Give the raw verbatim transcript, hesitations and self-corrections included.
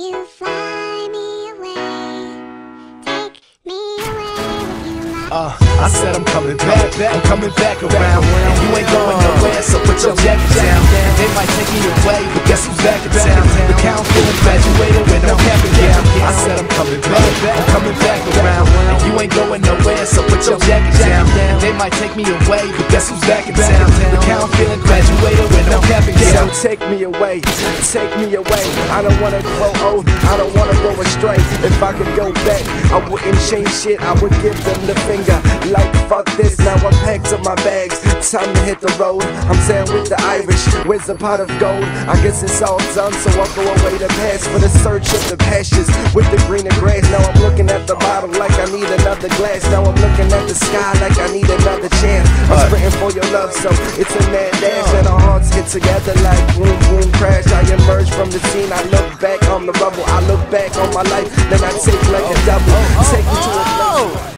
you fly me away? Take me away with you, my Uh, I said I'm coming back, back, I'm coming back around. And you ain't going nowhere, so put your jacket down. And they might take me away, but guess who's back in town? The count feeling graduated with no cap and gown. I said I'm coming back, I'm coming back around. And you ain't going nowhere, so put your jacket down. And they might take me away, but guess who's back in town? The count feeling graduated with no cap and gown. So take me away, take me away. I don't wanna grow old, I don't wanna go astray. If I could go back, I wouldn't change shit. I would give them the finger, like fuck this. Now I'm packed up my bags, time to hit the road. I'm saying with the Irish, where's the pot of gold? I guess it's all done, so I'll go away to pass for the search of the pastures with the greener grass. Now I'm looking at the bottle like I need another glass. Now I'm looking at the sky like I need another chance. I'm sprinting for your love, so it's a mad dash, and our hearts get together like boom boom crash. I emerge from the scene, I look back on the rubble, I look back on my life, then I take like a double, take me to a place.